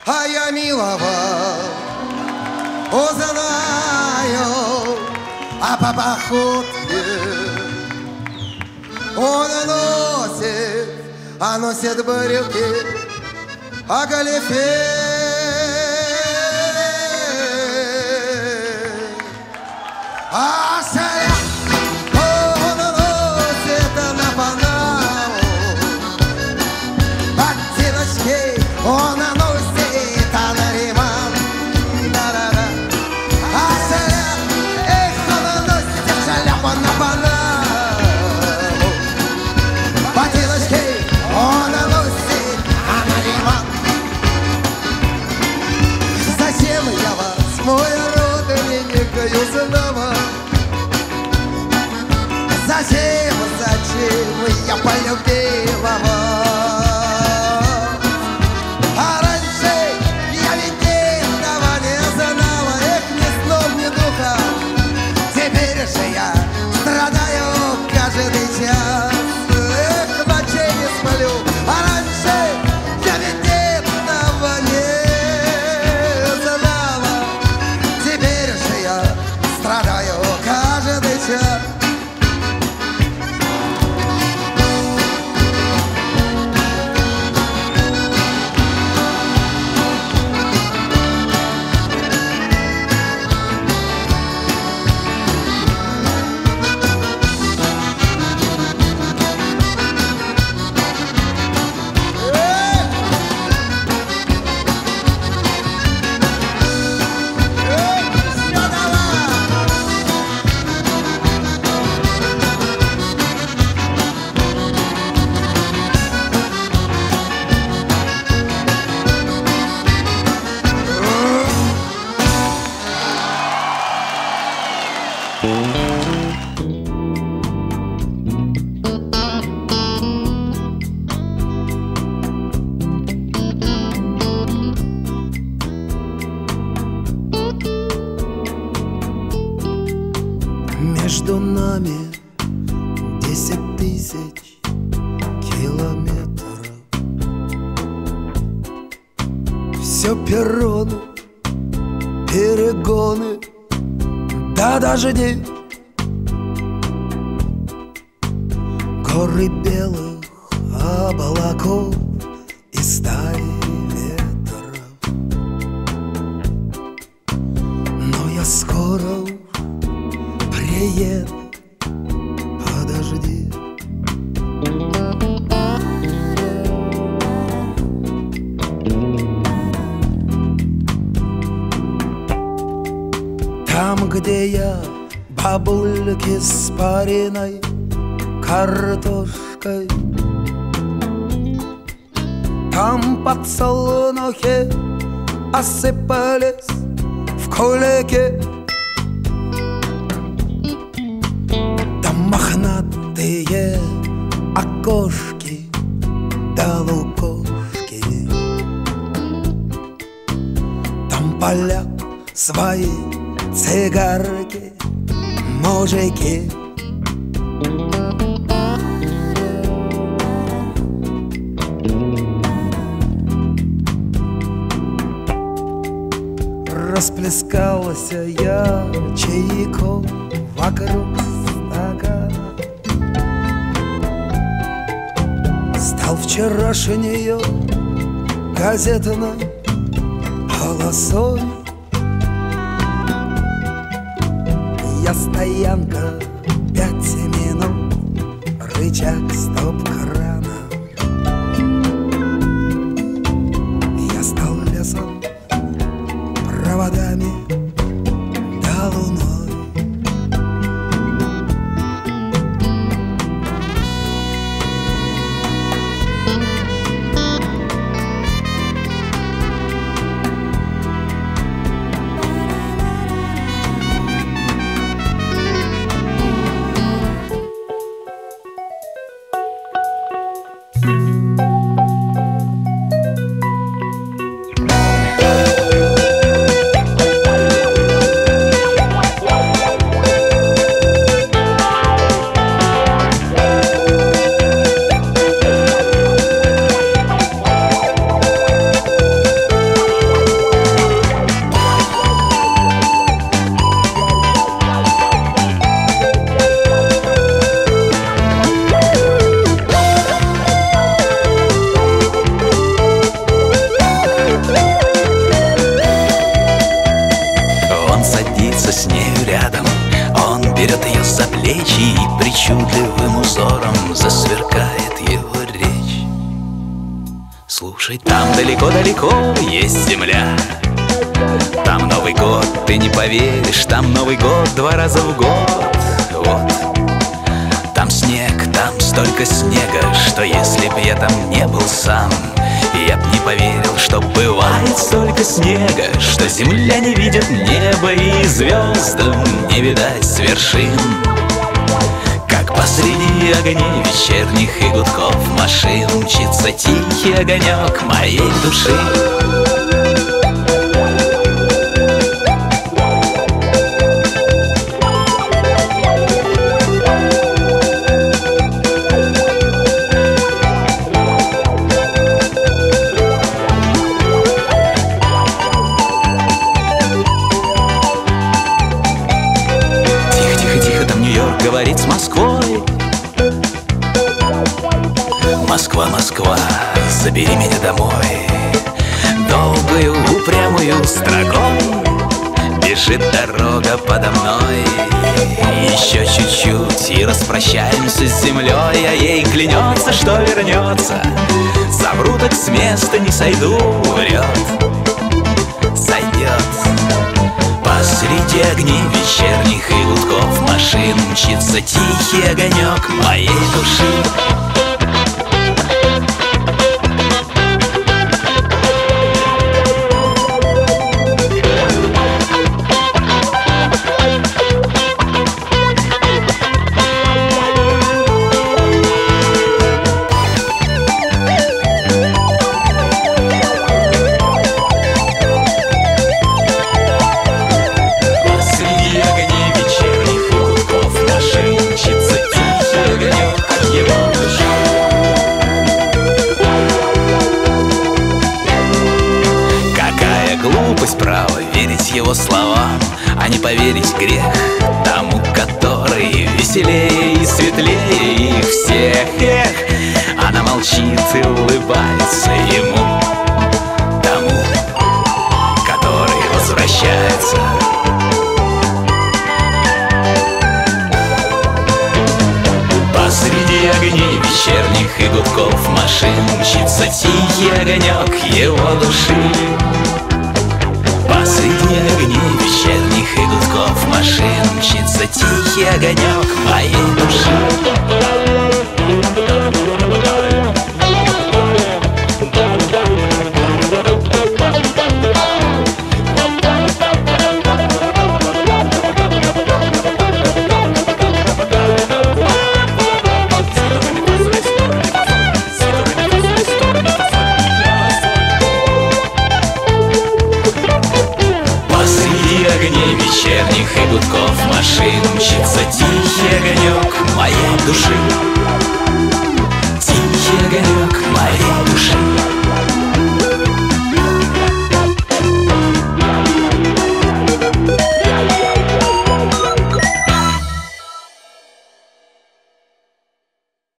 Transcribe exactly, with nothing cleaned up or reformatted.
А я милого узнаю, а по походке он носит, а носит брюки, а галифе. А шаля он носит на Панаму, ботиночки он носит на Риман. Да-да-да. А шаля, эх, он носит шляпу на Панаму, ботиночки он носит на Риман. Зачем я вас, мой родственник, узнавал? Зачем, зачем я полюбила вас? А раньше я ведь этого не знала, эх, ни сном, ни духом. Теперь же я страдаю каждый час, эх, ночей не сплю. А раньше я ведь этого не знала, теперь же я страдаю каждый час. Между нами десять тысяч километров. Все перроны, перегоны, да дожди. Горы белых облаков и стаи ветров. Но я скоро приеду, подожди. Там, где я бабульки с пареной картошкой, там подсолнухи осыпались в кулике. Мохнатые окошки да лукошки, там поля свои цигарки, мужики. Расплескался я чайком вокруг стакана. Стал вчерашнею газетной полосой. Я стоянка, пять минут, рычаг стоп-крана. Я стал лесом, проводами да луной. далеко-далеко есть земля. Там Новый год, ты не поверишь, там Новый год два раза в год. Вот. Там снег, там столько снега, что если б я там не был сам, я б не поверил, что бывает столько снега, что земля не видит неба и звездам не видать с вершин. Как посреди огней вечерних и гудков машин мчится тихий огонек моей души. Говорит с Москвой. Москва, Москва, забери меня домой. Долгую упрямую строкой бежит дорога подо мной. Еще чуть-чуть и распрощаемся с землей, а ей клянется, что вернется. Совру, так с места не сойду, врет. Сойдет. Посреди огней вечерних и гудков машин мчится тихий огонек моей души. Право верить его словам, а не поверить грех тому, который веселее и светлее их всех. Эх, она молчит и улыбается ему, тому, который возвращается. Посреди огней вечерних и гудков машин мчится тихий огонек его души. Посреди огней вечерних и гудков машин мчится тихий огонек моей души. Огней вечерних и гудков машин мчится тихий огонек моей души.